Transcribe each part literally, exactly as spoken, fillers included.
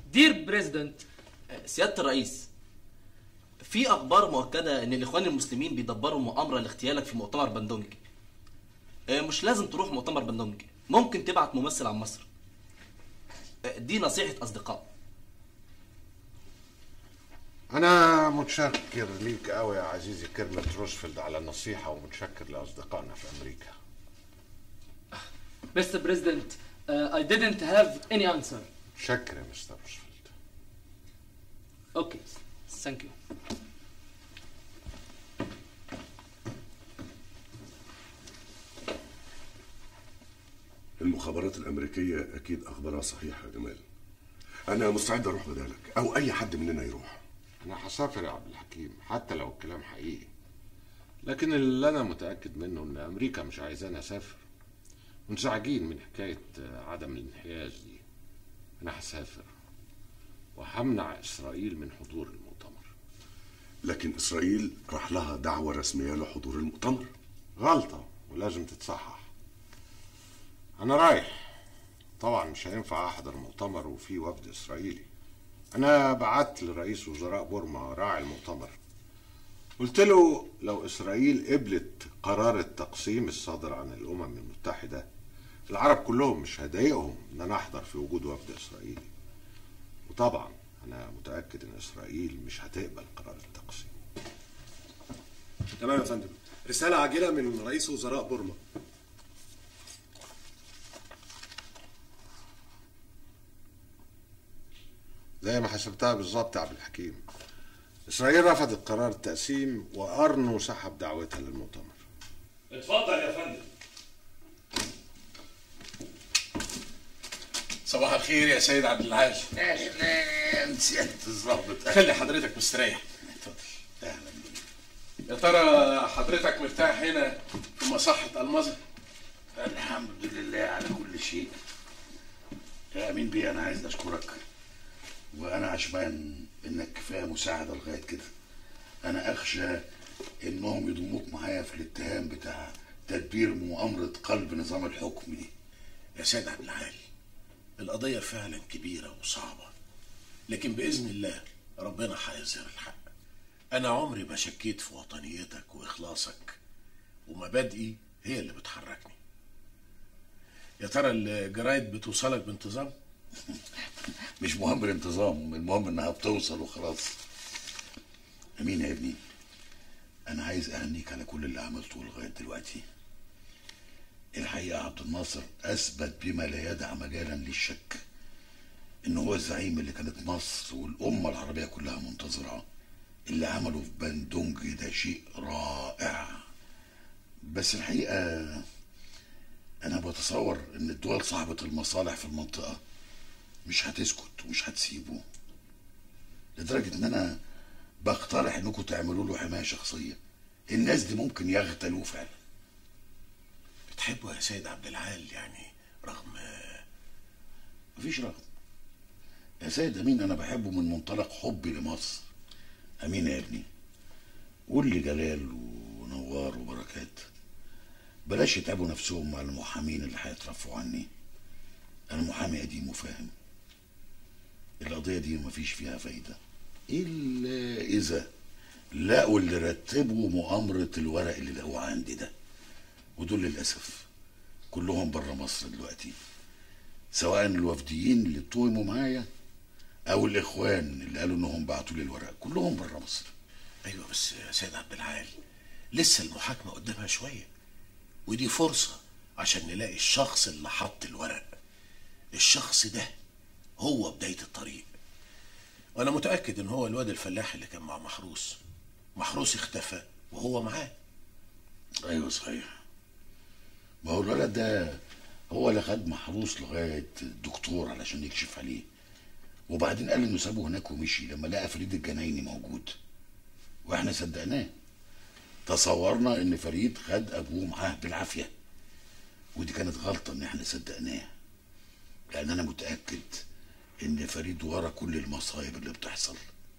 دير بريزيدنت. سيادة الرئيس، في أخبار مؤكدة إن الإخوان المسلمين بيدبروا مؤامرة لاغتيالك في مؤتمر بندونج. مش لازم تروح مؤتمر بندونج، ممكن تبعت ممثل عن مصر. دي نصيحة أصدقاء. أنا متشكر ليك أوي يا عزيزي كيرمت روزفلد على النصيحة، ومتشكر لأصدقائنا في أمريكا. Mister President, uh, I didn't have any answer. شكر يا مستر روزفلد. Okay, thank you. المخابرات الأمريكية أكيد أخبارها صحيحة يا جمال. أنا مستعد أروح بدالك أو أي حد مننا يروح. أنا هسافر يا عبد الحكيم حتى لو الكلام حقيقي، لكن اللي أنا متأكد منه إن أمريكا مش عايزاني أسافر، منزعجين من حكاية عدم الانحياز دي. أنا هسافر وهمنع إسرائيل من حضور المؤتمر. لكن إسرائيل راح لها دعوة رسمية لحضور المؤتمر. غلطة ولازم تتصحح. أنا رايح، طبعا مش هينفع أحضر مؤتمر وفيه وفد إسرائيلي. أنا بعت لرئيس وزراء بورما راعي المؤتمر، قلت له لو إسرائيل قبلت قرار التقسيم الصادر عن الأمم المتحدة، العرب كلهم مش هيضايقهم إن أنا أحضر في وجود وفد إسرائيلي. وطبعا أنا متأكد إن إسرائيل مش هتقبل قرار التقسيم. تمام يا فندم. رسالة عاجلة من رئيس وزراء بورما. زي ما حسبتها بالظبط يا عبد الحكيم، إسرائيل رفضت قرار التقسيم وأرنو سحب دعوتها للمؤتمر. اتفضل يا فندم. صباح الخير يا سيد عبد العال. اهلا سيادة الظابط. خلي حضرتك مستريح. اتفضل. اهلا يا ترى حضرتك مرتاح هنا في مصحة المظة؟ الحمد لله على كل شيء. يا امين بيه، انا عايز اشكرك، وانا عشمان انك كفايه مساعده لغايه كده. انا اخشى انهم يضموك معايا في الاتهام بتاع تدبير مؤامره قلب نظام الحكم دي. يا سيد عبد العال، القضيه فعلا كبيره وصعبه، لكن باذن الله ربنا هيظهر الحق. انا عمري ما شكيت في وطنيتك واخلاصك، ومبادئي هي اللي بتحركني. يا ترى الجرايد بتوصلك بانتظام؟ مش مهم الانتظام، المهم انها بتوصل وخلاص. امين يا ابني، انا عايز اهنيك على كل اللي عملته لغايه دلوقتي. الحقيقه عبد الناصر اثبت بما لا يدع مجالا للشك ان هو الزعيم اللي كانت مصر والامه العربيه كلها منتظره. اللي عمله في بندونج ده شيء رائع، بس الحقيقه انا بتصور ان الدول صاحبه المصالح في المنطقه مش هتسكت ومش هتسيبه، لدرجه ان انا بقترح انكم تعملوا له حمايه شخصيه. الناس دي ممكن يغتالوه فعلا. بتحبه يا سيد عبد العال يعني رغم؟ مفيش رغم يا سيد امين، انا بحبه من منطلق حبي لمصر. امين يا ابني، قول لي جلال ونوار وبركات بلاش يتعبوا نفسهم مع المحامين اللي هيترفعوا عني. انا محامي قديم وفاهم القضيه دي مفيش فيها فايده الا اذا لقوا اللي رتبوا مؤامره الورق اللي لقوه عندي ده، ودول للاسف كلهم بره مصر دلوقتي، سواء الوفديين اللي اتهموا معايا او الاخوان اللي قالوا انهم بعتوا لي الورق، كلهم بره مصر. ايوه بس يا سيد عبد العال، لسه المحاكمه قدامها شويه، ودي فرصه عشان نلاقي الشخص اللي حط الورق. الشخص ده هو بدايه الطريق، وانا متاكد ان هو الواد الفلاح اللي كان مع محروس. محروس اختفى وهو معاه. ايوه صحيح، ما هو الولد ده هو اللي خد محروس لغايه الدكتور علشان يكشف عليه، وبعدين قال انه سابه هناك ومشي لما لقى فريد الجنايني موجود، واحنا صدقناه. تصورنا ان فريد خد ابوه معاه بالعافيه، ودي كانت غلطه ان احنا صدقناه، لان انا متاكد ان فريد ورا كل المصايب اللي بتحصل.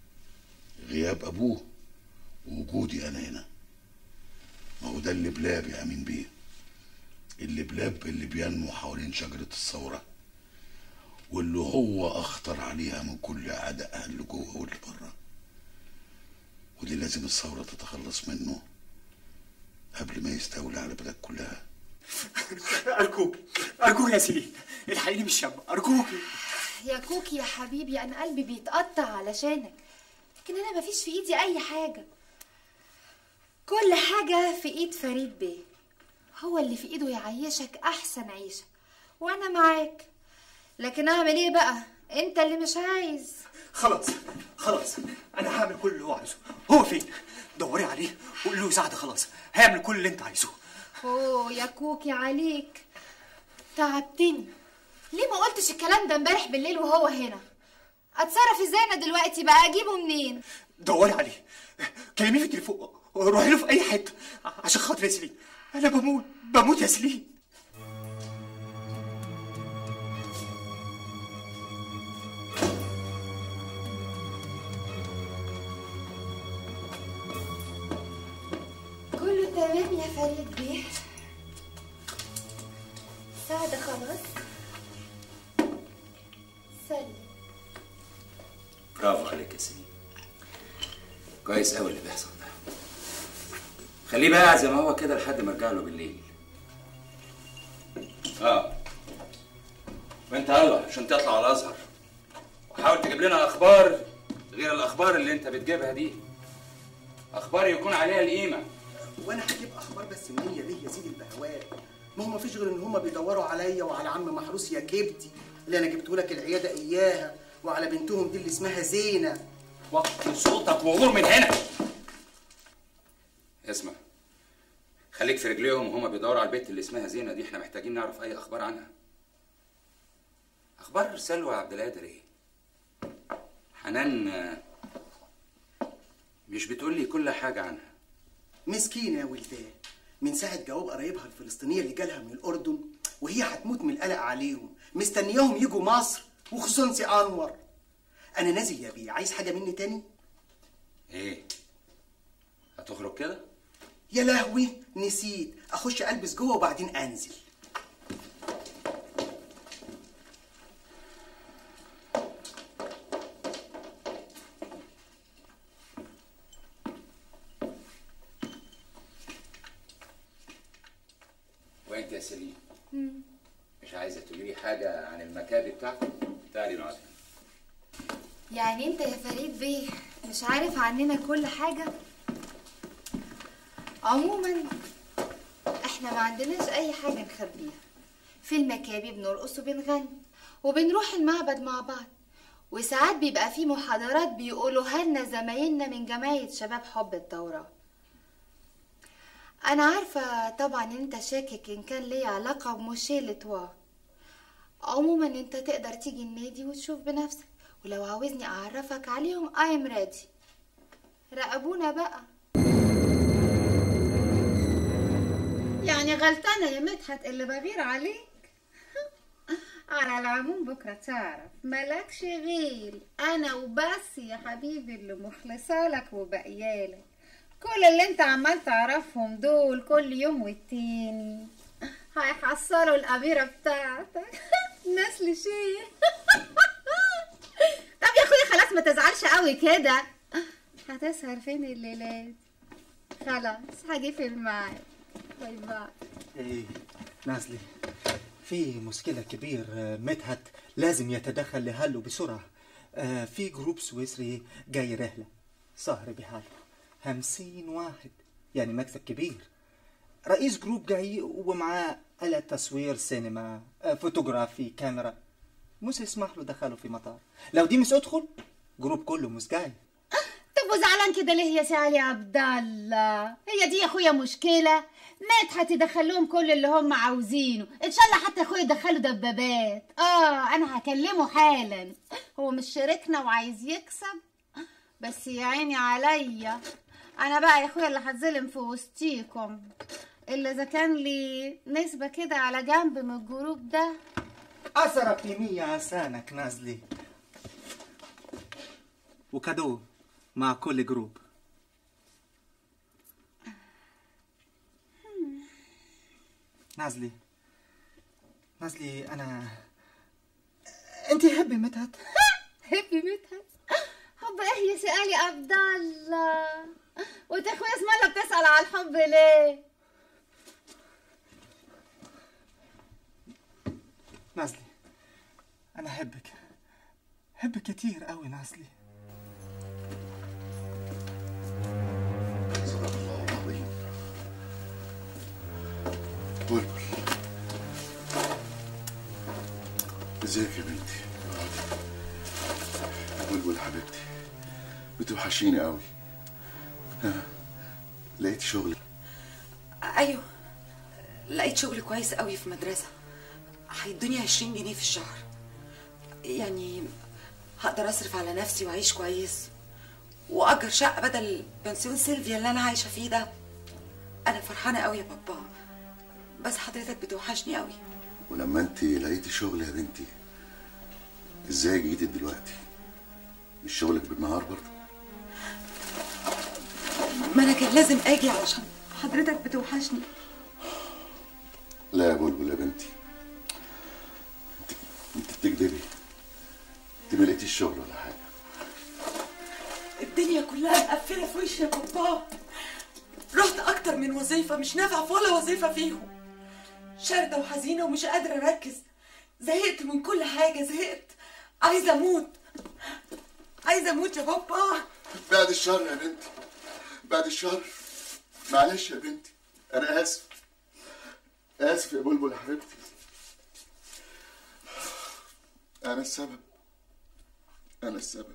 غياب ابوه ووجودي انا هنا، ما هو ده اللبلاب يا امين بيه، اللبلاب اللي بينمو حوالين شجره الثوره، واللي هو اخطر عليها من كل اعدائها اللي جوه واللي بره، واللي لازم الثوره تتخلص منه قبل ما يستولي على البلد كلها. ارجوك ارجوك يا سيلين، الحقيني مش شاب، ارجوك. يا كوكي يا حبيبي، انا قلبي بيتقطع علشانك، لكن انا مفيش في ايدي اي حاجه. كل حاجه في ايد فريد بيه، هو اللي في ايده يعيشك احسن عيشه، وانا معاك. لكن اعمل ايه بقى؟ انت اللي مش عايز. خلاص خلاص، انا هعمل كل اللي هو عايزه. هو فين؟ دوري عليه وقول له سعد خلاص هيعمل كل اللي انت عايزه. اوه يا كوكي عليك، تعبتني. ليه ما قلتش الكلام ده امبارح بالليل وهو هنا؟ اتصرف ازاي انا دلوقتي بقى؟ اجيبه منين؟ دوري عليه، كلميه في التليفون، روحي له في اي حته عشان خاطر يا سليم. انا بموت بموت يا سليم. كله تمام يا فريد بيه. سعد خلاص سلم. برافو عليك يا سيدي، كويس قوي اللي بيحصل ده. خليه بقى زي ما هو كده لحد ما ارجع له بالليل. اه وانت يلا عشان تطلع على الازهر، وحاول تجيب لنا اخبار غير الاخبار اللي انت بتجيبها دي، اخبار يكون عليها القيمه. وانا هجيب اخبار بس منين ليه يا سيدي البهوات؟ ما هو ما فيش غير ان هم بيدوروا عليا وعلى عم محروس يا كبدي اللي انا جبته لك العياده اياها، وعلى بنتهم دي اللي اسمها زينه. وطي صوتك وغور من هنا. اسمع، خليك في رجليهم وهما بيدوروا على البنت اللي اسمها زينه دي. احنا محتاجين نعرف اي اخبار عنها. اخبار سلوى عبد القادر ايه؟ حنان مش بتقول لي كل حاجه عنها. مسكينه يا ولدان، من ساعه جواب قرايبها الفلسطينيه اللي جالها من الاردن وهي هتموت من القلق عليهم، مستنياهم يجوا مصر وخصوصا سي انور. انا نازل يا بيه، عايز حاجه مني تاني؟ ايه؟ هتخرج كده؟ يا لهوي نسيت، اخش البس جوه وبعدين انزل. وانت يا سليم مش عايزه تقولي لي حاجه عن المكابي بتاعكم؟ تعالي نقعد. يعني انت يا فريد بيه مش عارف عننا كل حاجه؟ عموما احنا ما عندناش اي حاجه نخبيها. في المكابي بنرقص وبنغني وبنروح المعبد مع بعض، وساعات بيبقى في محاضرات بيقولوها لنا زمايلنا من جمعيه شباب حب التوراه. انا عارفه طبعا انت شاكك ان كان ليا علاقه بموشيه لتوا. عموما انت تقدر تيجي النادي وتشوف بنفسك، ولو عاوزني اعرفك عليهم ايم ريدي. راقبونا بقى. يعني غلطانه يا مدحت اللي بغير عليك؟ على العموم بكره تعرف مالكش غيري انا وبس يا حبيبي اللي مخلصه لك وبقيالك. كل اللي انت عمال تعرفهم دول كل يوم والتاني هيحصلوا الأميرة بتاعتك. نسل شيء. طب يا اخويا خلاص ما تزعلش قوي كده. هتسهر فين الليلات؟ خلاص هجي في الميعاد. باي باي. ايه نازلي، في مشكلة كبير. مدحت لازم يتدخل لحله بسرعة. آه في جروب سويسري جاي رحلة سهر بحاله خمسين واحد، يعني مكسب كبير. رئيس جروب جاي ومعاه آلة تصوير سينما، فوتوغرافي، كاميرا. مش يسمح له دخله في مطار. لو دي مش ادخل جروب كله مش جاي. طب وزعلان كده ليه يا سي علي عبد الله؟ هي دي يا اخويا مشكله؟ مدحت يدخل لهم كل اللي هم عاوزينه، ان شاء الله حتى اخويا يدخله دبابات. اه انا هكلمه حالا، هو مش شاركنا وعايز يكسب. بس يا عيني عليا انا بقى يا اخويا اللي هتظلم في وسطيكم، الا اذا كان لي نسبه كده على جنب من الجروب ده. اثرك يمية عسانك نازلي، وكادو مع كل جروب. نازلي نازلي انا انت انت هبي مدحت. هبي مدحت؟ حب ايه يا سي علي عبد الله؟ وانت اخويا اسم الله بتسأل على الحب ليه؟ نازلي انا احبك، احبك كتير قوي نازلي. صدق الله العظيم. بلبل ازيك يا بنتي؟ بلبل حبيبتي بتوحشيني قوي. ها لقيت شغل؟ ايوه لقيت شغل كويس قوي في مدرسه، هيدوني عشرين جنيه في الشهر، يعني هقدر اصرف على نفسي واعيش كويس واجر شقه بدل بنسيون سيلفيا اللي انا عايشه فيه ده. انا فرحانه قوي يا بابا، بس حضرتك بتوحشني قوي. ولما انت لقيتي شغل يا بنتي ازاي جيتي دلوقتي؟ مش شغلك بالنهار برضه؟ ما انا كان لازم اجي علشان حضرتك بتوحشني. لا يا بلبل يا بنتي، انت انت بتكدبي، انت ما لقيتيش شغل ولا حاجه. الدنيا كلها مقفله في وشي يا بابا، رحت اكتر من وظيفه مش نافعه في ولا وظيفه فيهم، شارده وحزينه ومش قادره اركز، زهقت من كل حاجه، زهقت، عايزه اموت، عايزه اموت يا بابا. بعد الشر يا بنتي، بعد الشر. معلش يا بنتي، انا اسف، اسف يا بلبل يا حبيبتي، انا السبب، انا السبب.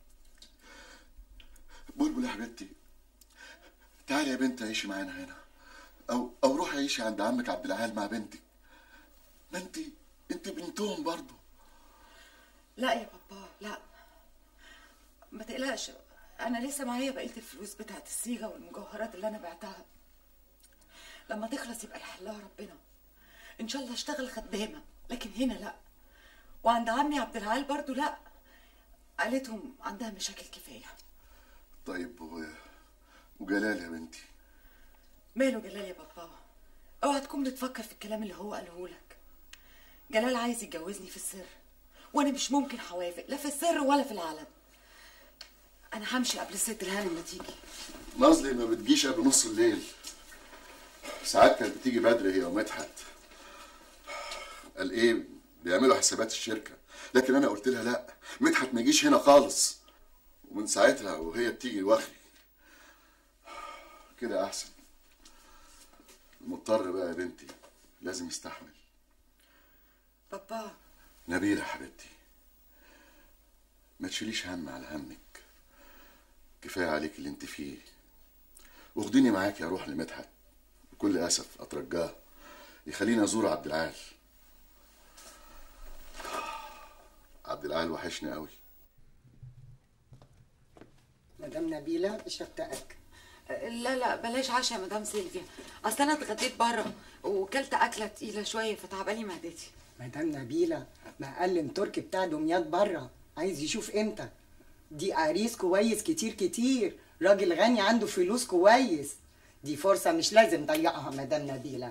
بلبل يا حبيبتي تعالي يا بنتي عيشي معانا هنا، او او روحي عيشي عند عمك عبد العال مع بنتك، ما انت انت بنتهم برضه. لا يا بابا لا، ما تقلقش، انا لسه معايا بقيه الفلوس بتاعت الصيغه والمجوهرات اللي انا بعتها، لما تخلص يبقى يحلها ربنا. ان شاء الله اشتغل خدامه، لكن هنا لا، وعند عمي عبد العال برضو لا، عيلتهم عندها مشاكل كفايه. طيب و... وجلال يا بنتي؟ ماله جلال يا بابا؟ اوعى تكون بتفكر في الكلام اللي هو قاله لك. جلال عايز يتجوزني في السر، وانا مش ممكن هوافق لا في السر ولا في العلن. انا همشي قبل الست الهانم ما تيجي. نازلي ما بتجيش قبل نص الليل، ساعات كانت بتيجي بدري هي ومدحت. قال ايه بيعملوا حسابات الشركه، لكن انا قلت لها لا، مدحت ما يجيش هنا خالص، ومن ساعتها وهي بتيجي واخري كده احسن. المضطر بقى يا بنتي لازم يستحمل. بابا نبيلة حبيبتي ما تشيليش هم على همك، كفايه عليك اللي انت فيه، واخديني معاكي اروح لمدحت، بكل اسف اترجاه يخليني ازور عبد العال. عبد العال وحشني قوي. مدام نبيلة مش هتأكل. لا لا بلاش عشاء يا مدام سيلفيا، اصل انا اتغديت بره وكلت اكله تقيله شويه فتعبالي معدتي. مدام نبيلة معلم تركي بتاع دمياط بره عايز يشوف امتى، دي عريس كويس كتير كتير، راجل غني عنده فلوس كويس، دي فرصة مش لازم ضيعها مدام نبيلة.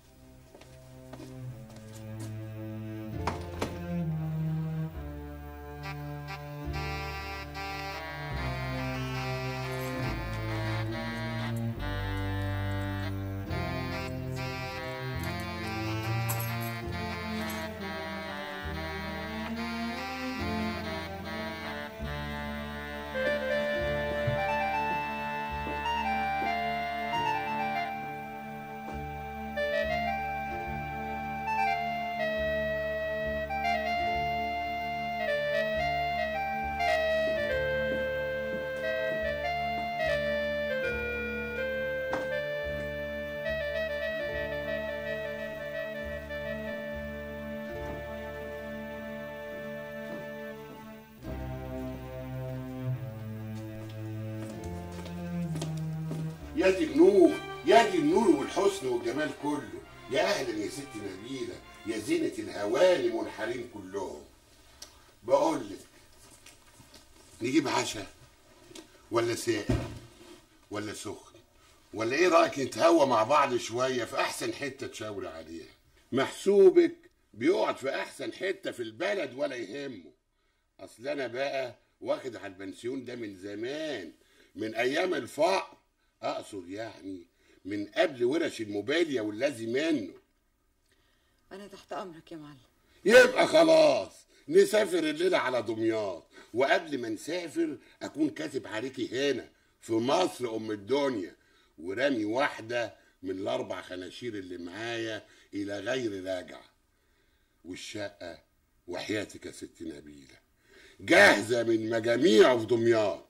يا دي النور، يا دي النور والحسن والجمال كله، يا اهلا يا ست نبيله، يا زينه الهوانم والحريم كلهم. بقول لك نجيب عشاء ولا ساقع ولا سخن، ولا ايه رايك نتهوى مع بعض شويه في احسن حته تشاور عليها؟ محسوبك بيقعد في احسن حته في البلد ولا يهمه. اصل انا بقى واخد على البنسيون ده من زمان، من ايام الفقر، اقصد يعني من قبل ورش الموبيليا والذي منه. انا تحت امرك يا معلم. يبقى خلاص نسافر الليله على دمياط، وقبل ما نسافر اكون كاتب عليكي هنا في مصر ام الدنيا، ورامي واحده من الاربع خناشير اللي معايا الى غير راجع. والشقه وحياتك يا ست نبيله جاهزه من مجاميع في دمياط.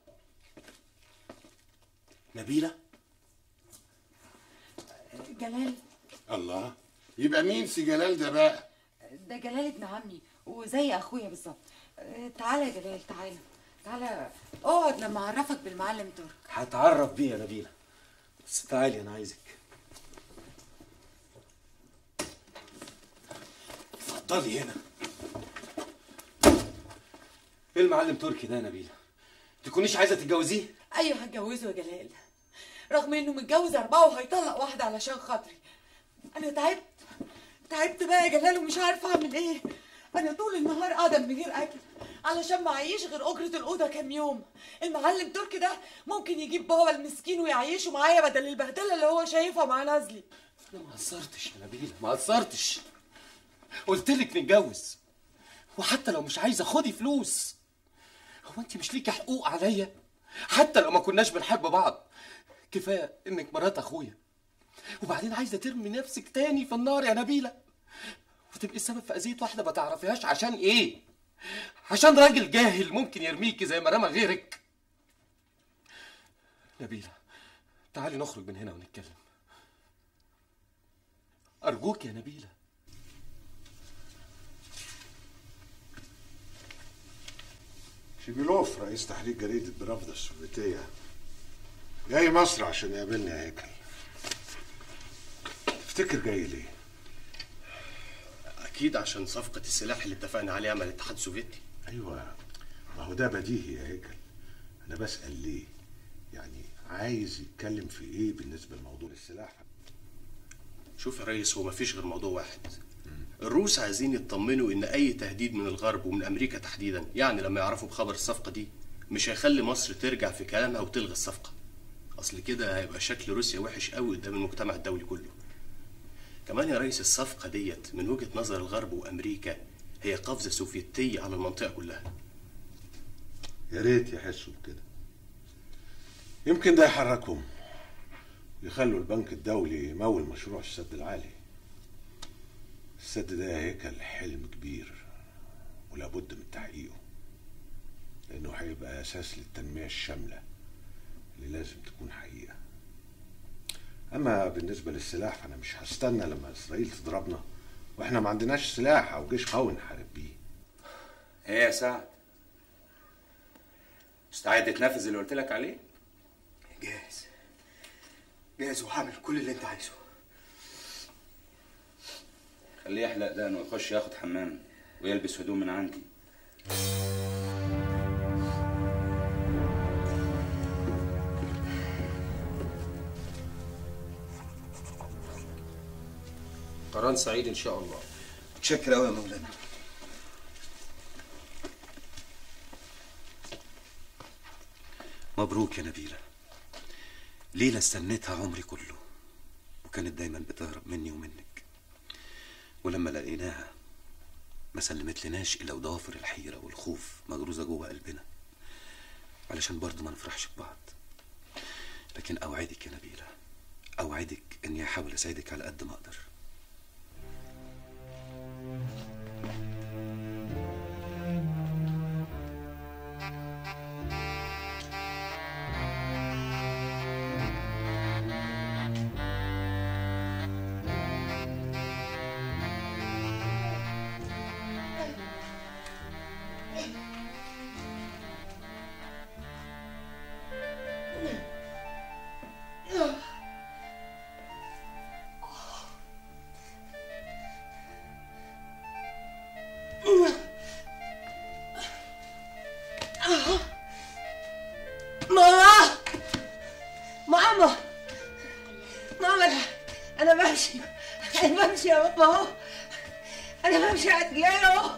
نبيله؟ جلال. الله، يبقى مين سي جلال ده بقى؟ ده جلال ابن عمي وزي اخويا بالظبط. آه، تعالى يا جلال، تعالى تعالى اقعد لما اعرفك بالمعلم ترك. هتعرف بيه يا نبيله، بس تعالي انا عايزك. اتفضلي هنا. ايه المعلم تركي ده يا نبيله؟ تكونيش عايزه تتجوزيه؟ ايوه هتجوزه يا جلال، رغم انه متجوز اربعه وهيطلق واحده علشان خاطري. انا تعبت تعبت بقى يا جلال ومش عارفه اعمل ايه. انا طول النهار قاعده من غير اكل علشان ما اعيش غير اجره الاوضه كام يوم. المعلم تركي ده ممكن يجيب بابا المسكين ويعيشه معايا بدل البهدله اللي هو شايفها مع نازلي. انا ما قصرتش يا نبيله، ما قصرتش. قلت لك نتجوز، وحتى لو مش عايزه خدي فلوس. هو انت مش ليكي حقوق عليا؟ حتى لو ما كناش بنحب بعض، كفايه انك مرات اخويا. وبعدين عايزه ترمي نفسك تاني في النار يا نبيله، وتبقي السبب في اذيه واحده ما تعرفيهاش. عشان ايه؟ عشان راجل جاهل ممكن يرميكي زي ما رمى غيرك. نبيله تعالي نخرج من هنا ونتكلم، ارجوك يا نبيله. شيبيلوف رئيس تحرير جريدة برافدا السوفيتية جاي مصر عشان يقابلني يا هيكل. تفتكر جاي ليه؟ اكيد عشان صفقة السلاح اللي اتفقنا عليها مع الاتحاد السوفيتي. ايوه، ما هو ده بديهي يا هيكل. انا بسأل ليه؟ يعني عايز يتكلم في ايه بالنسبة لموضوع السلاح؟ شوف يا ريس، هو مفيش غير موضوع واحد. الروس عايزين يطمنوا ان اي تهديد من الغرب ومن امريكا تحديدا، يعني لما يعرفوا بخبر الصفقة دي، مش هيخلي مصر ترجع في كلامها وتلغي الصفقة. اصل كده هيبقى شكل روسيا وحش قوي قدام المجتمع الدولي كله. كمان يا ريس الصفقة ديت من وجهة نظر الغرب وامريكا هي قفزة سوفيتية على المنطقة كلها. يا ريت يحسوا بكده، يمكن ده يحركهم ويخلوا البنك الدولي يمول مشروع السد العالي. السد ده يا هيكل حلم كبير ولابد من تحقيقه، لانه هيبقى اساس للتنمية الشاملة اللي لازم تكون حقيقة. اما بالنسبة للسلاح فانا مش هستنى لما اسرائيل تضربنا واحنا ما عندناش سلاح او جيش قوي نحارب بيه. ايه يا سعد، مستعد تنفذ اللي قلت لك عليه؟ جاهز جاهز وهعمل كل اللي انت عايزه. خليه يحلق دقنه ويخش ياخد حمام ويلبس هدوم من عندي. قران سعيد ان شاء الله. متشكر قوي يا مولانا. مبروك يا نبيله، ليله استنيتها عمري كله وكانت دايما بتهرب مني ومنك، ولما لقيناها ما سلمت لناش الا ودوافر الحيره والخوف مغروزه جوه قلبنا علشان برضه ما نفرحش ببعض. لكن اوعدك يا نبيله، اوعدك اني احاول اساعدك على قد ما اقدر. انا بمشي على رجلي اهو.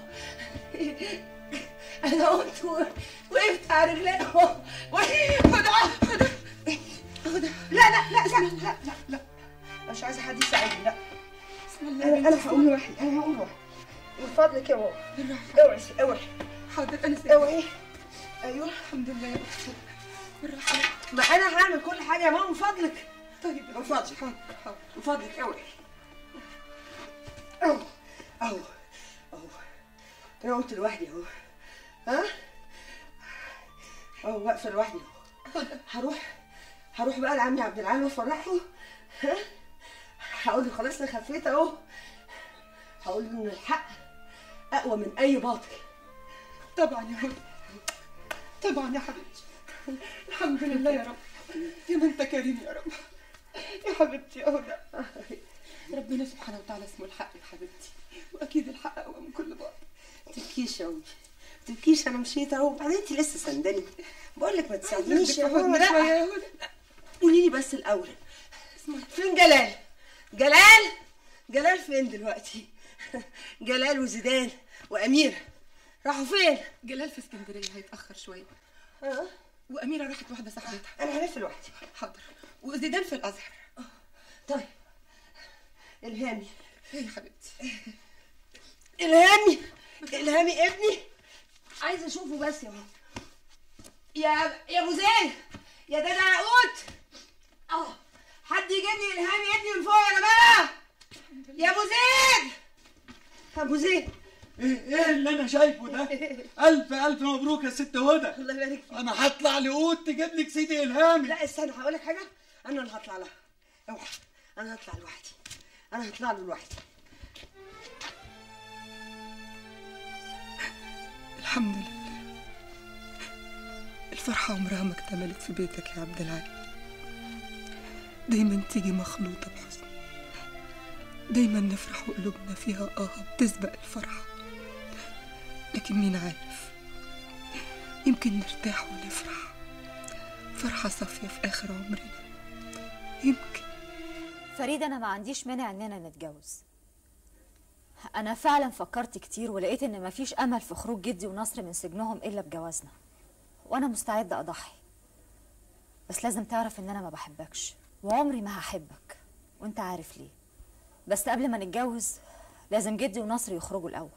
انا قمت وقفت على رجلي اهو. هدى هدى هدى لا لا لا لا لا لا لا مش عايزه حد يساعدني. لا بسم الله. انا انا هقوم لوحدي. انا هقوم لوحدي من فضلك يا ماما. اوعي اوعي. حاضر انا سايبه. اوعي. ايوه الحمد لله يا اختي. بالراحه. ما انا هعمل كل حاجه يا ماما من فضلك. طيب من فضلك. حاضر حاضر من فضلك. اوعي. اهو اهو اهو انا قمت لوحدي اهو. ها اهو واقفه لوحدي اهو. هروح هروح بقى لعمي عبد العال وافرحه. ها هقول له خلاص انا خفيت اهو. هقول له ان الحق اقوى من اي باطل. طبعا يا هدى طبعا يا حبيبتي. الحمد لله يا رب. يا ما انت كريم يا رب يا حبيبتي يا هدى. ربنا سبحانه وتعالى اسمه الحق يا حبيبتي، واكيد الحق اقوى من كل باطل. ما تبكيش يا امي ما تبكيش. انا مشيت اهو وبعدين انت لسه سنداني. بقول لك ما تساعدنيش يا ماما. لا قولي لي بس الاول فين جلال؟ جلال جلال فين دلوقتي؟ جلال وزيدان واميره راحوا فين؟ جلال في اسكندريه هيتاخر شويه. اه واميره راحت واحده صاحبتها. انا هلف لوحدي. حاضر. وزيدان في الازهر. طيب الهامي ايه يا حبيبتي؟ الهامي الهامي ابني عايزه اشوفه بس يا ماما. يا يا ابو زين يا دادا ياقوت. اه حد يجيب لي الهامي ابني من فوق يا جماعه. يا ابو زين ابو زين. ايه ايه اللي انا شايفه ده؟ الف الف مبروك يا ست هدى. الله يبارك فيك. انا هطلع لقوت تجيب لك سيدي الهامي. لا استنى هقول لك حاجه. انا اللي هطلع لها. اوعى انا هطلع لوحدي. انا هطلع له لوحدي. الحمد لله. الفرحه عمرها ما اكتملت في بيتك يا عبد العال. دايما تيجي مخلوطه بحزن. دايما نفرح وقلوبنا فيها اه بتسبق الفرحه. لكن مين عارف يمكن نرتاح ونفرح فرحه صافيه في اخر عمرنا. يمكن. فريد انا ما عنديش مانع اننا نتجوز. انا فعلا فكرت كتير ولقيت ان مفيش امل في خروج جدي ونصر من سجنهم الا بجوازنا، وانا مستعده اضحي. بس لازم تعرف ان انا ما بحبكش وعمري ما هحبك، وانت عارف ليه. بس قبل ما نتجوز لازم جدي ونصر يخرجوا الاول.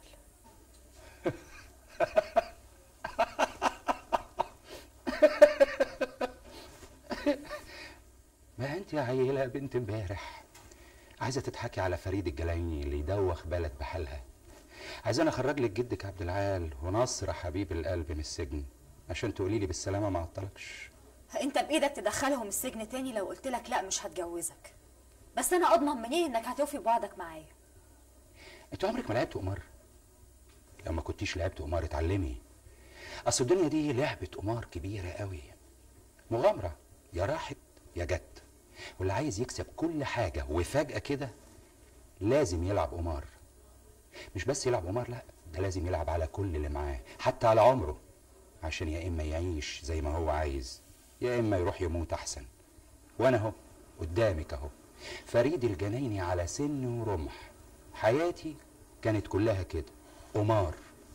ما انت يا عيله بنت امبارح عايزه تضحكي على فريد الجلايني اللي يدوخ بلد بحالها. عايزاني اخرج لك جدك عبد العال ونصر حبيب القلب من السجن عشان تقولي لي بالسلامه ما عطلكش. انت بايدك تدخلهم السجن تاني لو قلت لك لا مش هتجوزك. بس انا اضمن منين انك هتوفي بوعدك معايا؟ انت عمرك ما لعبت قمار؟ لو ما كنتيش لعبت قمار اتعلمي. اصل الدنيا دي لعبه قمار كبيره قوي، مغامره يا راحت يا جت، واللي عايز يكسب كل حاجه وفجاه كده لازم يلعب قمار. مش بس يلعب قمار، لا ده لازم يلعب على كل اللي معاه، حتى على عمره، عشان يا اما يعيش زي ما هو عايز يا اما يروح يموت احسن. وانا اهو قدامك اهو فريد الجنايني على سن ورمح، حياتي كانت كلها كده قمار.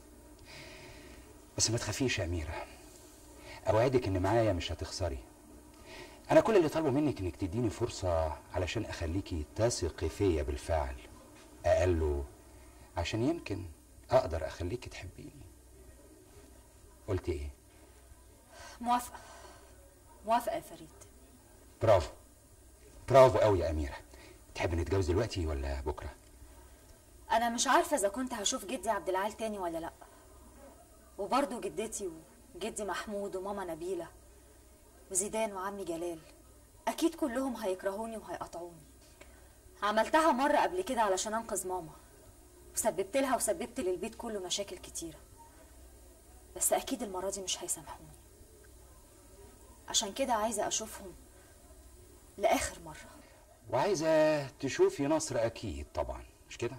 بس ما تخافيش يا اميره، اوعدك ان معايا مش هتخسري. انا كل اللي طالبه منك انك تديني فرصه علشان اخليكي تثقي فيا بالفعل، اقله عشان يمكن اقدر اخليكي تحبيني. قلت ايه؟ موافقه موافقه يا فريد. برافو برافو قوي يا اميره. تحب نتجوز دلوقتي ولا بكره؟ انا مش عارفه اذا كنت هشوف جدي عبد العال تاني ولا لا، وبرضه جدتي وجدي محمود وماما نبيله وزيدان وعمي جلال اكيد كلهم هيكرهوني وهيقطعوني. عملتها مره قبل كده علشان انقذ ماما، وسببت لها وسببت للبيت كله مشاكل كتيره، بس اكيد المره دي مش هيسامحوني. عشان كده عايزه اشوفهم لاخر مره. وعايزه تشوفي نصر اكيد طبعا، مش كده؟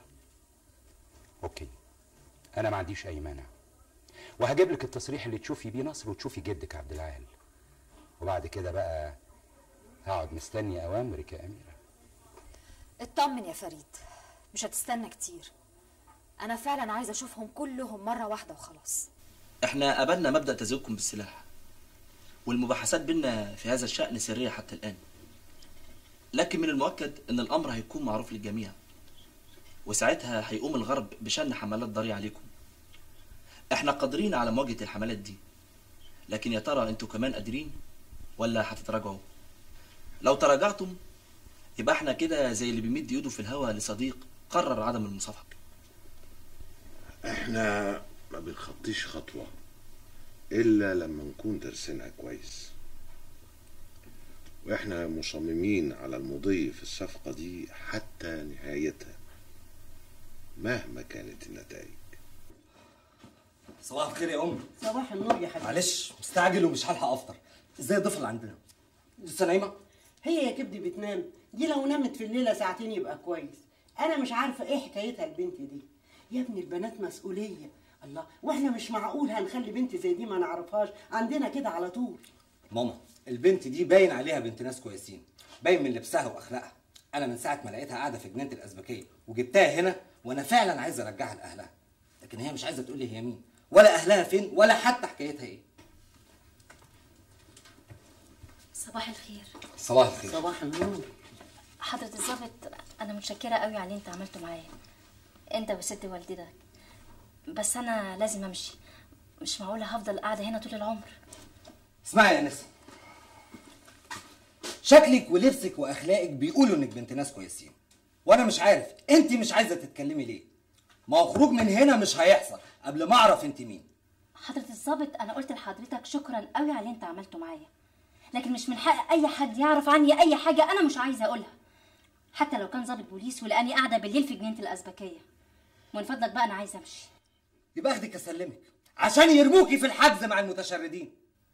اوكي انا ما عنديش اي مانع، وهجيب لك التصريح اللي تشوفي بيه نصر وتشوفي جدك عبد العال، وبعد كده بقى هقعد مستني اوامرك يا اميره. اطمن يا فريد، مش هتستنى كتير. انا فعلا عايزه اشوفهم كلهم مره واحده وخلاص. احنا قبلنا مبدأ تزويدكم بالسلاح، والمباحثات بينا في هذا الشأن سرية حتى الآن، لكن من المؤكد ان الامر هيكون معروف للجميع، وساعتها هيقوم الغرب بشن حملات ضارية عليكم. احنا قادرين على مواجهة الحملات دي، لكن يا ترى انتوا كمان قادرين ولا هتتراجعوا؟ لو تراجعتم يبقى احنا كده زي اللي بيمد ايده في الهوا لصديق قرر عدم المصافحة. احنا ما بنخطيش خطوة الا لما نكون درسينها كويس، واحنا مصممين على المضي في الصفقة دي حتى نهايتها مهما كانت النتائج. صباح الخير يا امي. صباح النور يا حبيبي. معلش مستعجل ومش هلحق افطر. ازاي الضيف اللي عندنا؟ لسه نايمه؟ هي يا كبدي بتنام، دي لو نامت في الليله ساعتين يبقى كويس. انا مش عارفه ايه حكايتها البنت دي. يا ابني البنات مسؤوليه. الله، واحنا مش معقول هنخلي بنت زي دي ما نعرفهاش عندنا كده على طول. ماما البنت دي باين عليها بنت ناس كويسين، باين من لبسها واخلاقها. انا من ساعه ما لقيتها قاعده في جنينه الازبكيه وجبتها هنا وانا فعلا عايز ارجعها لاهلها، لكن هي مش عايزه تقول لي هي مين ولا اهلها فين ولا حتى حكايتها ايه. صباح الخير. صباح الخير. صباح النور. حضرة الظابط، أنا متشكرة قوي على اللي أنت عملته معايا، أنت وست والدتك، بس أنا لازم أمشي، مش معقولة هفضل قاعدة هنا طول العمر. اسمعي يا نسا، شكلك ولبسك واخلاقك بيقولوا انك بنت ناس كويسين، وانا مش عارف انت مش عايزه تتكلمي ليه. ما هو خروج من هنا مش هيحصل قبل ما اعرف انت مين. حضرة الظابط، أنا قلت لحضرتك شكرا قوي على اللي أنت عملته معايا، لكن مش من حق أي حد يعرف عني أي حاجة أنا مش عايزة أقولها، حتى لو كان ظابط بوليس ولقاني قاعدة بالليل في جنينة الأزبكية. ومن فضلك بقى أنا عايزة أمشي. يبقى أخدك أسلمك عشان يرموكي في الحجز مع المتشردين.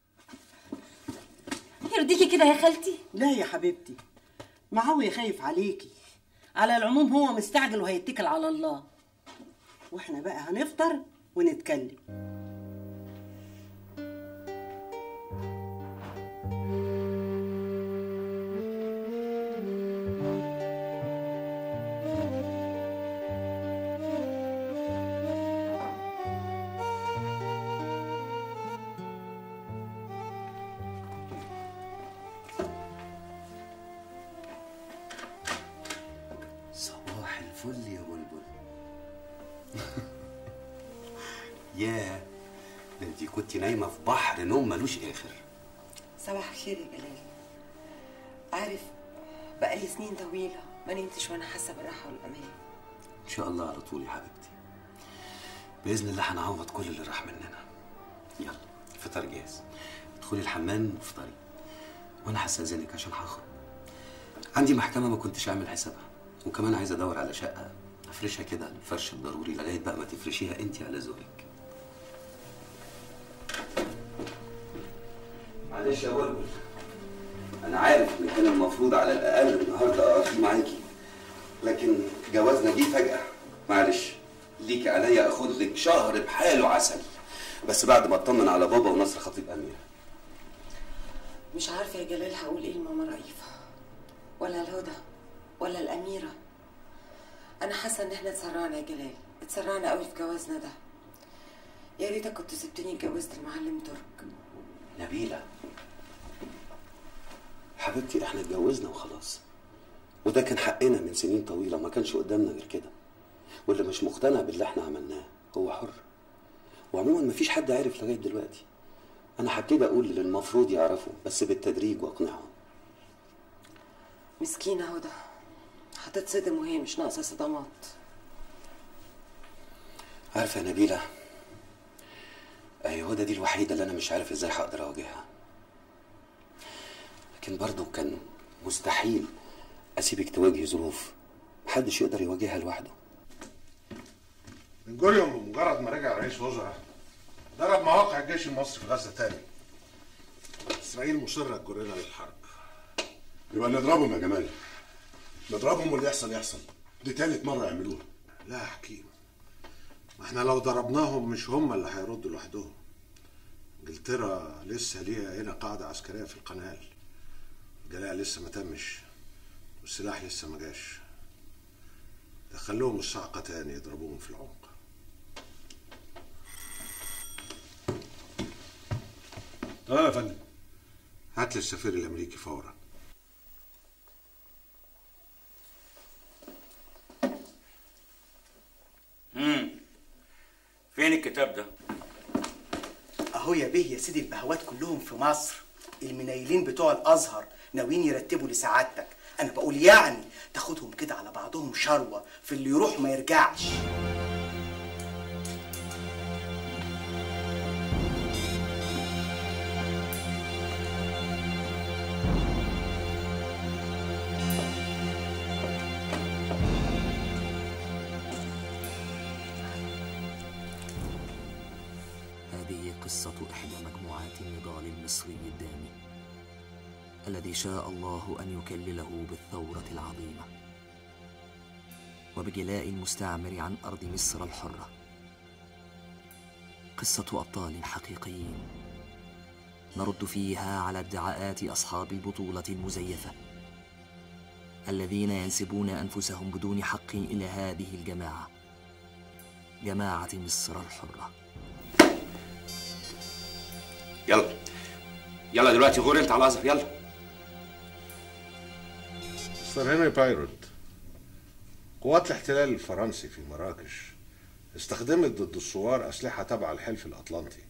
يرضيكي كده يا خالتي؟ لا يا حبيبتي، معاوية خايف عليكي. على العموم هو مستعجل وهيتكل على الله، واحنا بقى هنفطر ونتكلم. صباح الفل يا بلبل. ياه، ده انتي كنتي نايمه في بحر نوم ملوش اخر. صباح الخير يا جلال. عارف بقالي سنين طويلة ما نمتش وانا حاسة بالراحة والامان. ان شاء الله على طول يا حبيبتي، باذن الله هنعوض كل اللي راح مننا. يلا الفطار جاهز، ادخلي الحمام وافطري، وانا هستاذنك عشان هخرج. عندي محكمه ما كنتش اعمل حسابها، وكمان عايز ادور على شقه افرشها كده الفرش الضروري لغايه بقى ما تفرشيها انت على ذوقك. معلش يا بلبل، انا عارف ان كان المفروض على الاقل النهارده اقضي معاكي، لكن جوازنا جه فجاه. معلش ليكي عليا اخد لك شهر بحاله عسل، بس بعد ما اطمن على بابا ونصر خطيب اميره. مش عارفة يا جلال هقول ايه لماما رئيفة ولا الهدى ولا الأميرة. أنا حاسة إن احنا اتسرعنا يا جلال، اتسرعنا قوي في جوازنا ده. يا ريتك كنت سبتني اتجوزت المعلم ترك. نبيلة حبيبتي، احنا اتجوزنا وخلاص، وده كان حقنا من سنين طويلة، ما كانش قدامنا غير كده. واللي مش مقتنع باللي احنا عملناه هو حر، وعموما مفيش حد عارف لغاية دلوقتي. انا هبتدي اقول اللي المفروض يعرفوا بس بالتدريج واقنعهم. مسكينة هدى هتتصدم وهي مش ناقصة صدمات. عارفة يا نبيلة، اهي هدى دي الوحيدة اللي انا مش عارف ازاي هقدر اواجهها، لكن برضه كان مستحيل اسيبك تواجهي ظروف محدش يقدر يواجهها لوحده. من جوليوم بمجرد ما رجع رئيس وزراء ضرب مواقع الجيش المصري في غزة تاني. اسرائيل مصرة تجرنا للحرب. يبقى نضربهم يا جمال، نضربهم واللي يحصل يحصل، دي تالت مرة يعملوها. لا يا حكيم، ما احنا لو ضربناهم مش هم اللي هيردوا لوحدهم. انجلترا لسه ليها هنا قاعدة عسكرية في القنال، الجلاء لسه ما تمش والسلاح لسه ما جاش. دخلوهم الصعقة تاني يضربوهم في العمق. اه يا فندم. هات لي السفير الامريكي فورا. امم فين الكتاب ده؟ اهو يا بيه يا سيدي، البهوات كلهم في مصر، المنيلين بتوع الازهر ناويين يرتبوا لسعادتك. انا بقول يعني تاخدهم كده على بعضهم شروه، في اللي يروح ما يرجعش. هذه قصة إحدى مجموعات النضال المصري الدامي الذي شاء الله أن يكلله بالثورة العظيمة وبجلاء المستعمر عن أرض مصر الحرة. قصة أبطال حقيقيين نرد فيها على ادعاءات أصحاب البطولة المزيفة الذين ينسبون أنفسهم بدون حق إلى هذه الجماعة، جماعة مصر الحرة. يلا يلا دلوقتي غور انت على الازهر، يلا. مستر هنري بايروت، قوات الاحتلال الفرنسي في مراكش استخدمت ضد الثوار أسلحة تبع الحلف الأطلنطي.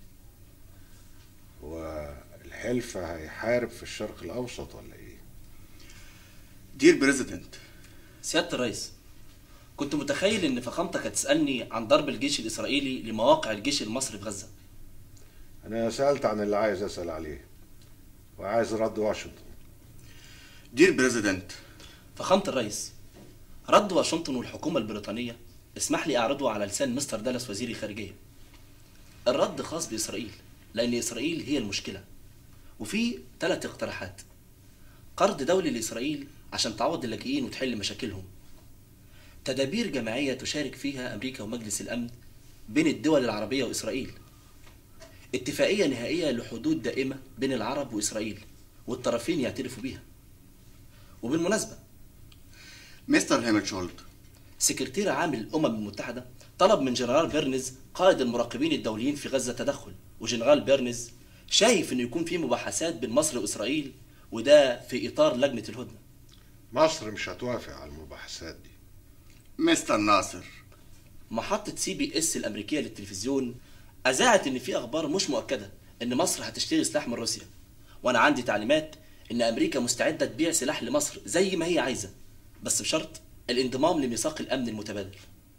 والحلف هيحارب في الشرق الأوسط ولا إيه؟ دير بريزيدنت، سيادة الرئيس، كنت متخيل إن فخامتك هتسألني عن ضرب الجيش الإسرائيلي لمواقع الجيش المصري في غزة. أنا سألت عن اللي عايز أسأل عليه وعايز رد واشنطن. دير بريزيدنت، فخامة الرئيس، رد واشنطن والحكومة البريطانية اسمح لي أعرضه على لسان مستر دالاس وزير الخارجية. الرد خاص بإسرائيل لأن إسرائيل هي المشكلة، وفي ثلاث اقتراحات: قرض دولي لإسرائيل عشان تعوض اللاجئين وتحل مشاكلهم، تدابير جماعية تشارك فيها أمريكا ومجلس الأمن بين الدول العربية وإسرائيل، اتفاقية نهائية لحدود دائمة بين العرب وإسرائيل والطرفين يعترفوا بيها. وبالمناسبة مستر هيمرشولد، سكرتير عام الأمم المتحدة طلب من جنرال بيرنز قائد المراقبين الدوليين في غزة تدخل، وجنرال بيرنز شايف إنه يكون في مباحثات بين مصر وإسرائيل، وده في إطار لجنة الهدنة. مصر مش هتوافق على المباحثات دي. مستر ناصر، محطة سي بي اس الأمريكية للتلفزيون أذاعت إن في أخبار مش مؤكدة إن مصر هتشتري سلاح من روسيا، وأنا عندي تعليمات إن أمريكا مستعدة تبيع سلاح لمصر زي ما هي عايزة، بس بشرط الانضمام لميثاق الأمن المتبادل.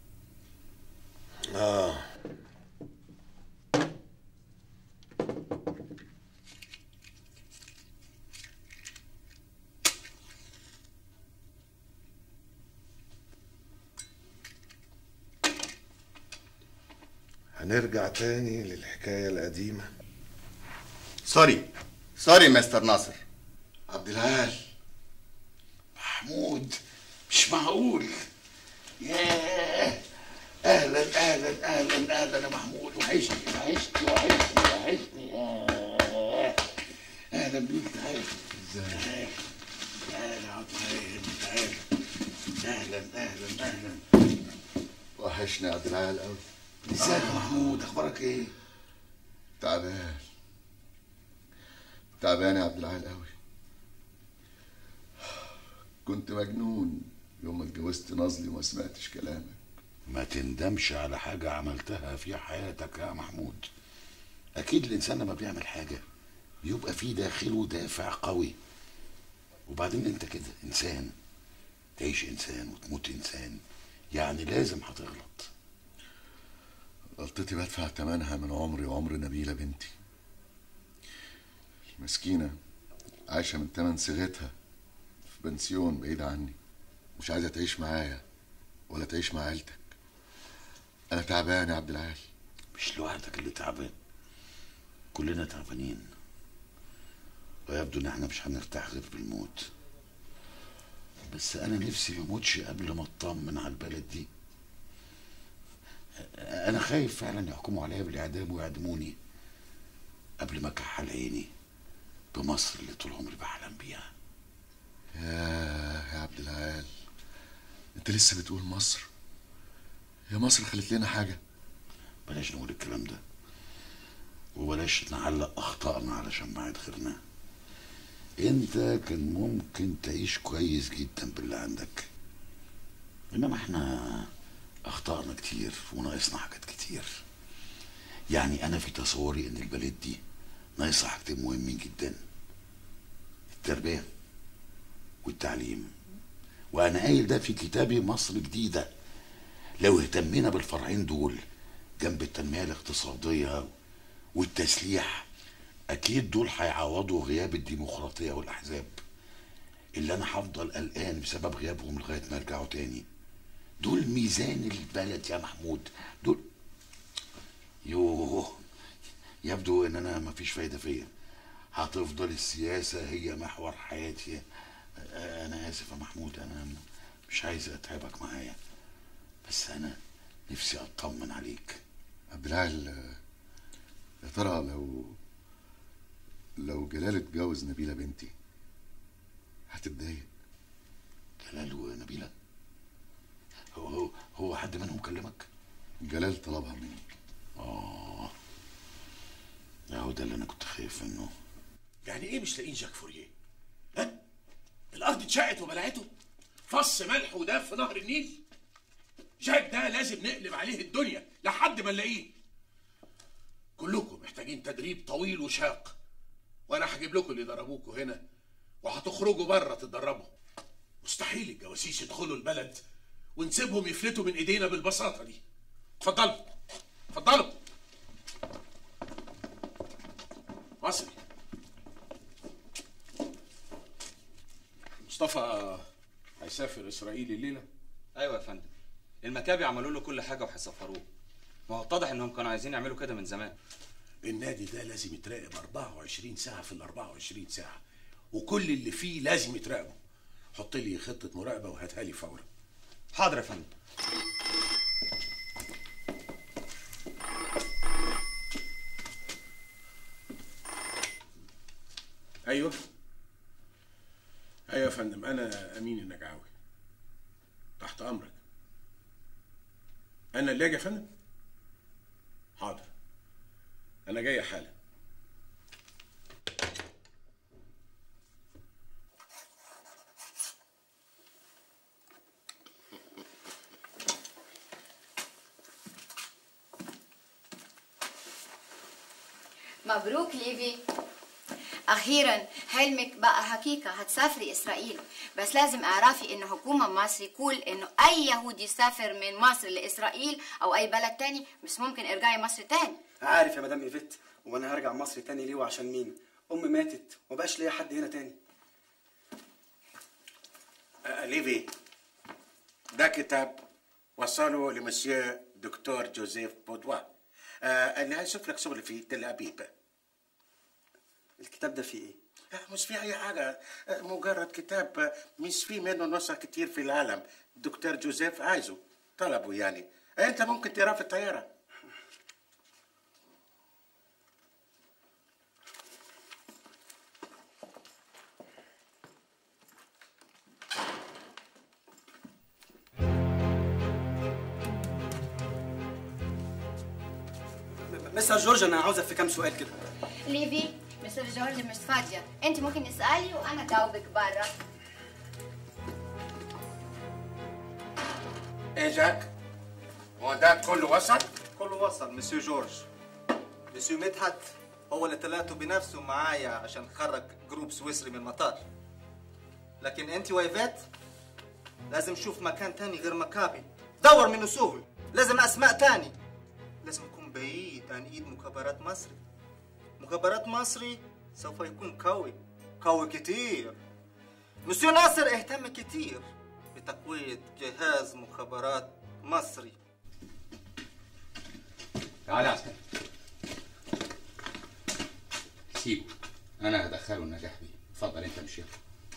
آه هنرجع تاني للحكاية القديمة. سوري سوري مستر ناصر. عبد العال، محمود، مش معقول. ياه، اهلا اهلا اهلا اهلا يا محمود، وحشني وحشني وحشني وحشني. ياه، اهلا بيك. تعالى. ازيك؟ تعالى يا عبد العال، تعالى. اهلا اهلا اهلا. وحشني يا عبد العال قوي. ازيك يا محمود، اخبارك ايه؟ تعبان تعبان يا عبد العال قوي. كنت مجنون يوم ما اتجوزت نازلي وما سمعتش كلامك. ما تندمش على حاجة عملتها في حياتك يا محمود. أكيد الإنسان لما بيعمل حاجة بيبقى في داخله دافع قوي، وبعدين أنت كده إنسان، تعيش إنسان وتموت إنسان، يعني لازم هتغلط. غلطتي بدفع ثمنها من عمري وعمر نبيلة بنتي مسكينة، عايشة من تمن صيغتها في بنسيون بعيد عني، مش عايزة تعيش معايا ولا تعيش مع عيلتك. أنا تعبان يا عبد العال. مش لوحدك اللي تعبان، كلنا تعبانين، ويبدو إن احنا مش هنرتاح غير بالموت. بس أنا نفسي ما اموتش قبل ما اطمن على البلد دي. أنا خايف فعلا يحكموا عليا بالإعدام ويعدموني قبل ما أكحل عيني بمصر اللي طول عمري بحلم بيها. يا يا عبد العال، أنت لسه بتقول مصر؟ يا مصر خلت لنا حاجة؟ بلاش نقول الكلام ده. وبلاش نعلق اخطائنا على شماعة غيرنا. انت كان ممكن تعيش كويس جدا باللي عندك، انما احنا اخطائنا كتير وناقصنا حاجات كتير. يعني انا في تصوري ان البلد دي ناقصها حاجتين مهمين جدا: التربية والتعليم. وانا قايل ده في كتابي مصر جديدة. لو اهتمينا بالفرعين دول جنب التنمية الاقتصادية والتسليح، اكيد دول هيعوضوا غياب الديمقراطية والاحزاب اللي انا هفضل قلقان بسبب غيابهم لغاية ما يرجعوا تاني. دول ميزان البلد يا محمود، دول. يوه، يبدو ان انا مفيش فايدة فيا. هتفضل السياسة هي محور حياتي. انا اسف يا محمود، انا مش عايز اتعبك معايا، بس انا نفسي اطمن عليك. عبد العال، يا ترى لو لو جلال اتجوز نبيلة بنتي هتتضايق؟ جلال ونبيلة؟ هو هو, هو حد منهم كلمك؟ جلال طلبها مني. اه، هو ده اللي انا كنت خايف منه. يعني ايه مش لاقيين جاك فوريه؟ ها؟ الارض اتشقت وبلعته؟ فص ملح وداب في نهر النيل؟ جاك ده لازم نقلب عليه الدنيا لحد ما نلاقيه. كلكم محتاجين تدريب طويل وشاق، وانا هجيب لكم اللي ضربوكوا هنا وهتخرجوا بره تتدربوا. مستحيل الجواسيس يدخلوا البلد ونسيبهم يفلتوا من ايدينا بالبساطه دي. اتفضلوا اتفضلوا. مصري. مصطفى هيسافر اسرائيل الليله؟ ايوه يا فندم، المكابي عملوا له كل حاجه وهيسفروه. ما هو اتضح انهم كانوا عايزين يعملوا كده من زمان. النادي ده لازم يتراقب أربعة وعشرين ساعه في ال أربعة وعشرين ساعه، وكل اللي فيه لازم يتراقبوا. حط لي خطه مراقبه وهاتها لي فورا. حاضر يا فندم. ايوه ايوه يا فندم، انا امين النجعاوي، تحت امرك. انا اللي اجي يا فندم؟ حاضر، انا جاي حالا. مبروك ليفي، أخيرا حلمك بقى حقيقة، هتسافري إسرائيل. بس لازم أعرفي إن حكومة مصر يقول إنه أي يهودي يسافر من مصر لإسرائيل أو أي بلد تاني مش ممكن ارجعي مصر تاني. عارف يا مدام إيفيت، وأنا هرجع مصر تاني ليه وعشان مين؟ أمي ماتت ومبقاش ليا حد هنا تاني. آه ليفي، ده كتاب وصله لمسيو دكتور جوزيف بودوا، آه اللي هيشوف لك شغل في تل أبيب. الكتاب ده فيه ايه؟ مش فيه اي حاجه، مجرد كتاب مش فيه منه نسخ كتير في العالم. دكتور جوزيف عايزه، طلبه يعني. انت ممكن تقراه في الطياره. مستر جورج، انا عاوزك في كام سؤال كده. ليفي، مستر جورج مش فاضية، انت ممكن تسألي وانا جاوبك برا. ايه جاك؟ هو ده كله وصل؟ كله وصل مسيو جورج. مسيو مدحت هو اللي طلعته بنفسه معايا عشان خرج جروب سويسري من المطار. لكن انت وايفات لازم نشوف مكان تاني غير مكابي. دور من سهل، لازم اسماء تاني، لازم يكون بعيد عن ايد مخابرات مصري. مخابرات مصري سوف يكون قوي قوي كتير. مسيو ناصر اهتم كتير بتقوية جهاز مخابرات مصري. تعالى يا عسكري، سيبه، انا هدخله النجاح بيه. اتفضل انت مشي.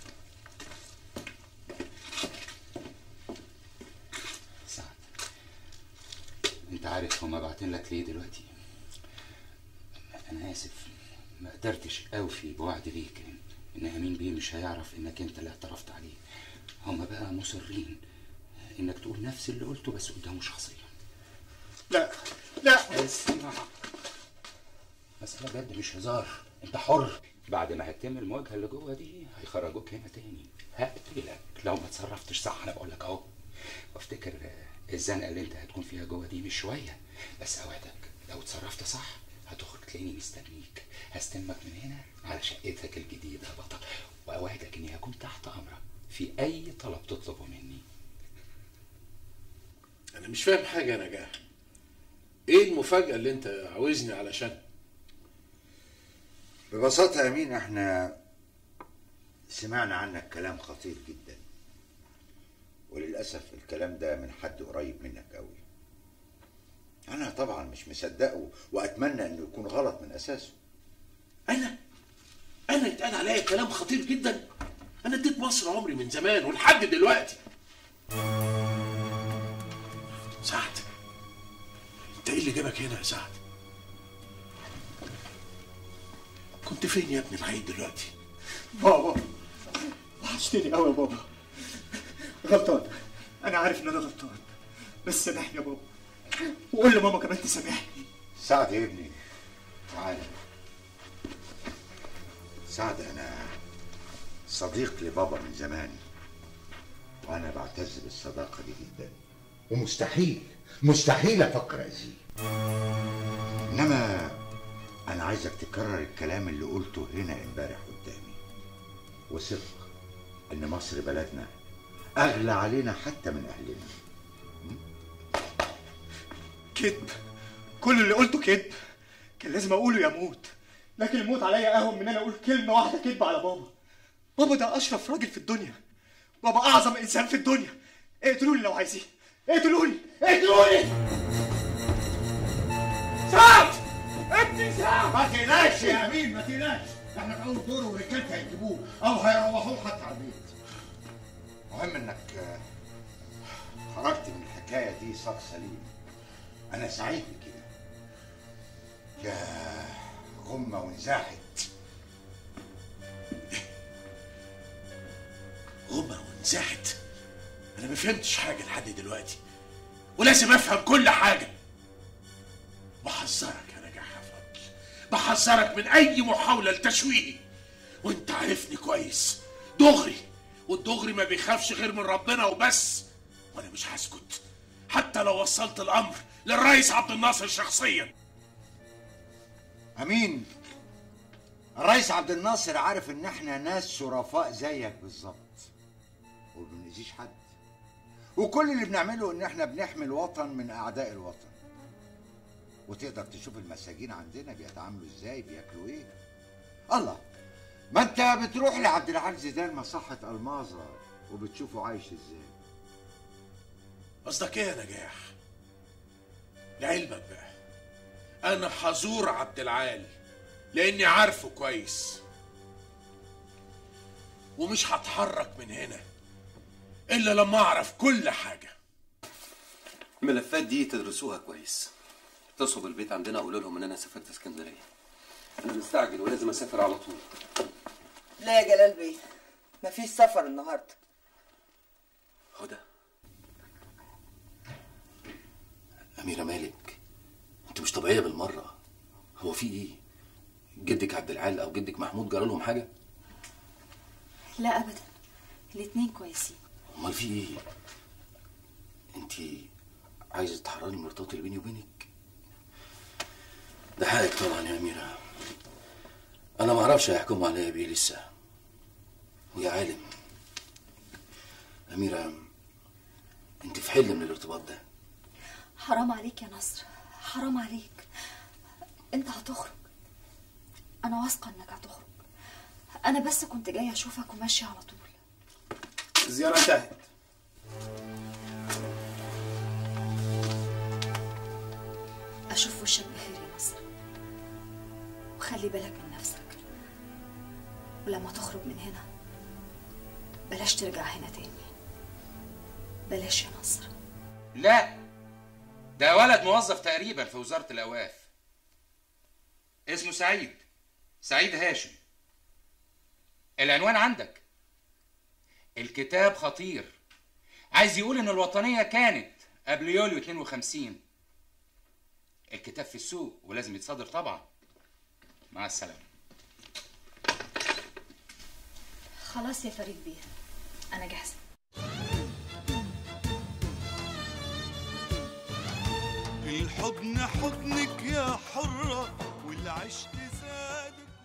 سعد، انت عارف هما باعتين لك ليه دلوقتي؟ انا اسف، ما قدرتش اوفي بوعد ليك ان امين بيه مش هيعرف انك انت اللي اعترفت عليه. هما بقى مصرين انك تقول نفس اللي قلته بس قدامه شخصيا. لا لا اسمع، ما المسألة جد مش هزار، انت حر. بعد ما هتتم المواجهة اللي جوه دي هيخرجوك هنا تاني، هقتلك لو ما تصرفتش صح. انا بقول لك اهو. وافتكر الزنقة اللي انت هتكون فيها جوه دي مش شوية، بس اوعدك لو اتصرفت صح هتخرج تلاقيني مستنيك، هستلمك من هنا على شقتك الجديدة يا بطل، واوعدك اني هكون تحت امرك في اي طلب تطلبه مني. انا مش فاهم حاجه يا نجاح. ايه المفاجاه اللي انت عاوزني علشان؟ ببساطه يا امين، احنا سمعنا عنك كلام خطير جدا، وللاسف الكلام ده من حد قريب منك قوي. انا طبعا مش مصدقه، واتمنى انه يكون غلط من اساسه. انا انا يتقال عليا كلام خطير جدا؟ انا اديت مصر عمري من زمان ولحد دلوقتي. سعد، انت ايه اللي جابك هنا يا سعد؟ كنت فين يا ابني لغايه دلوقتي؟ بابا وحشتني قوي يا بابا. غلطان، انا عارف ان انا غلطان، بس سامحني يا بابا، وقول لماما كمان تسامحني. سعد يا ابني تعالى. سعد، انا صديق لبابا من زمان، وانا بعتز بالصداقه دي جدا، ومستحيل مستحيل افكر اذيه. انما انا عايزك تكرر الكلام اللي قلته هنا امبارح قدامي، وثق ان مصر بلدنا اغلى علينا حتى من اهلنا. كذب، كل اللي قلته كذب. كان لازم اقوله يا موت، لكن الموت عليا اهون من ان انا اقول كلمه واحده كذب على بابا. بابا ده اشرف راجل في الدنيا، بابا اعظم انسان في الدنيا. اقتلوني لو عايزين، اقتلوني اقتلوني. سعد ابني سعد، ما تقلقش يا امين، ما تقلقش، احنا في اول دور ورجالتي هيجيبوه او هيروحوه حتى على البيت. مهم انك خرجت من الحكايه دي صار سليم. انا سعيد بكده. يا غمه وانزاحت. غمه وانزاحت؟ انا ما فهمتش حاجه لحد دلوقتي، ولازم افهم كل حاجه. بحذرك يا نجاح يا فضل، بحذرك من اي محاوله لتشويهي، وانت عارفني كويس دغري، والدغري ما بيخافش غير من ربنا وبس. وانا مش هسكت حتى لو وصلت الامر للرئيس عبد الناصر شخصيا. امين، الرئيس عبد الناصر عارف ان احنا ناس شرفاء زيك بالظبط، وما بنأذيش حد، وكل اللي بنعمله ان احنا بنحمي الوطن من اعداء الوطن. وتقدر تشوف المساجين عندنا بيتعاملوا ازاي، بياكلوا ايه. الله، ما انت بتروح لعبد العال زيدان مصحة الماظة وبتشوفه عايش ازاي. قصدك ايه يا نجاح؟ لعلمك بقى انا حزور عبد العال لاني عارفه كويس، ومش هتحرك من هنا الا لما اعرف كل حاجه. الملفات دي تدرسوها كويس، اتصلوا بالبيت عندنا قولوا لهم ان انا سافرت اسكندريه. انا مستعجل ولازم اسافر على طول. لا يا جلال بيه، مفيش سفر النهارده. هدى، أميرة مالك، أنت مش طبيعية بالمرة. هو في إيه؟ جدك عبد العال أو جدك محمود جرى لهم حاجة؟ لا أبدا، الاتنين كويسين. أمال في إيه؟ أنت عايزة تحرري مرتبط اللي بيني وبينك؟ ده حقك طبعا يا أميرة. أنا معرفش هيحكموا عليا بإيه لسه. ويا عالم أميرة، أنت في حل من الارتباط ده. حرام عليك يا نصر، حرام عليك. انت هتخرج، انا واثقه انك هتخرج. انا بس كنت جايه اشوفك وماشيه على طول. الزياره انتهت. اشوف وشك بخير يا نصر، وخلي بالك من نفسك، ولما تخرج من هنا بلاش ترجع هنا تاني. بلاش يا نصر. لا، ده ولد موظف تقريبا في وزارة الأوقاف، اسمه سعيد، سعيد هاشم. العنوان عندك. الكتاب خطير، عايز يقول إن الوطنية كانت قبل يوليو اتنين وخمسين. الكتاب في السوق ولازم يتصدر طبعا. مع السلامه. خلاص يا فريد بيه، انا جاهزه. الحضن حضنك يا حرة والعشق زادك